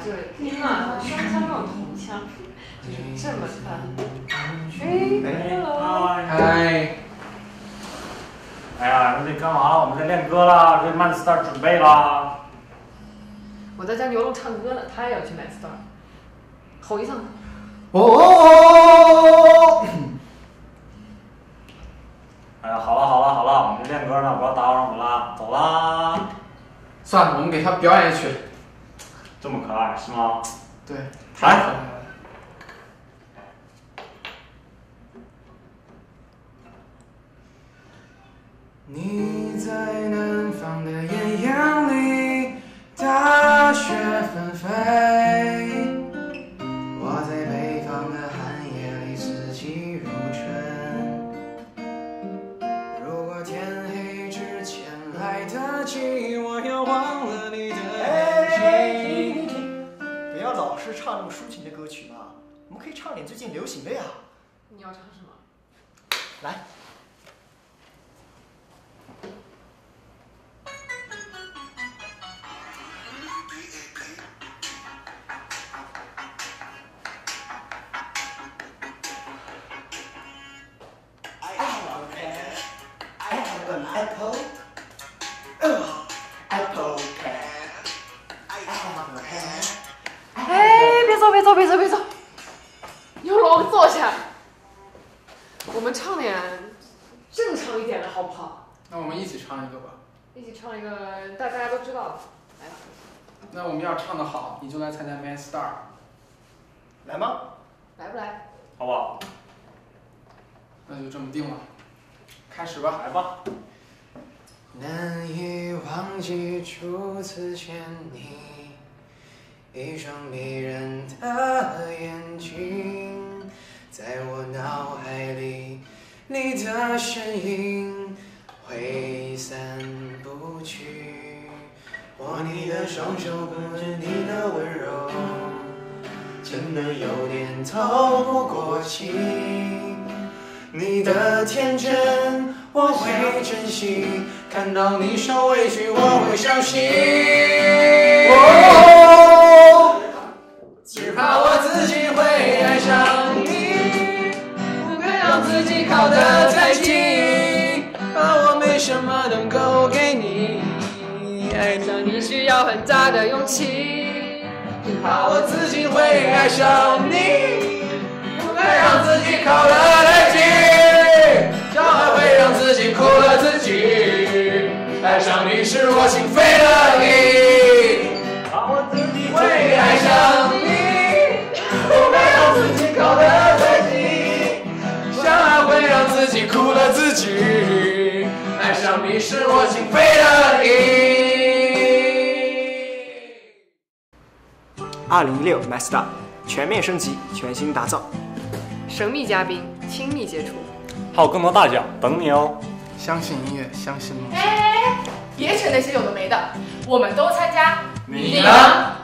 这个音啊，双腔这种同腔，就是这么的。 嗨。 哎呀，那得干嘛了？我们在练歌啦，为 Man Star 准备啦。 我在教牛龙唱歌呢，他也要去 Man Star， 吼一声。 哦。 哎呀，好了，我们练歌呢，不要打扰我们啦，走啦。 算了，我们给他表演去。 这么可爱是吗？ 对，太可爱了。你在南方的艳阳里，大雪纷飞；我在北方的寒夜里，四季如春。如果天黑之前来得及，我要忘了你的眼睛。 不要老是唱那么抒情的歌曲嘛，我们可以唱点最近流行的呀。 你要唱什么？ 来。Apple, apple pen. I have a pen. 哎，别走，牛龙坐下。我们唱点正常一点的好不好？ 那我们一起唱一个吧。 一起唱一个大家都知道的，来吧。 那我们要唱得好，你就来参加 Man Star。 来吗？ 来不来？ 好不好？ 那就这么定了，开始吧， 来吧。 难以忘记初次见你，一双迷人的眼睛，在我脑海里，你的身影挥散不去。握你的双手，不知你的温柔，真的有点透不过气。你的天真我会珍惜，看到你受委屈我会伤心。只怕我自己会爱上你，不该让自己靠得太近，怕我没什么能够给你，爱上你需要很大的勇气。只怕我自己会爱上你，不该让自己靠得太近，这样还会让自己哭了自己。爱上你是我心扉的意，怕我自己会爱上你，不该让自己靠得太近，这样还会让自己哭了自己。爱上你是我心扉的意。 2016 Man Star 全面升级，全新打造， 神秘嘉宾，亲密接触， 还有更多大奖等你哦！ 相信音乐，相信梦想。 哎，别扯那些有的没的，我们都参加， 你呢？